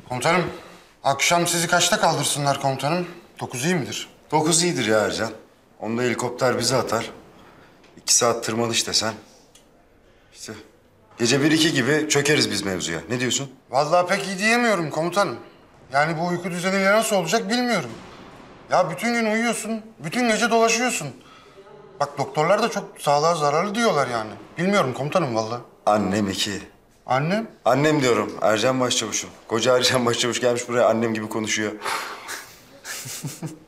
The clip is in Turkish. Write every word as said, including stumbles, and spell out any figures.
Komutanım, akşam sizi kaçta kaldırsınlar komutanım? Dokuz iyi midir? Dokuz iyidir ya Ercan. Onda helikopter bizi atar. İki saat tırmanış desen. İşte gece bir iki gibi çökeriz biz mevzuya. Ne diyorsun? Vallahi pek iyi diyemiyorum komutanım. Yani bu uyku düzeniyle nasıl olacak bilmiyorum. Ya bütün gün uyuyorsun, bütün gece dolaşıyorsun. Bak doktorlar da çok sağlığa zararlı diyorlar yani. Bilmiyorum komutanım vallahi. Annem iki. Annem? Annem diyorum. Ercan Başçavuş'um. Koca Ercan Başçavuş gelmiş buraya annem gibi konuşuyor.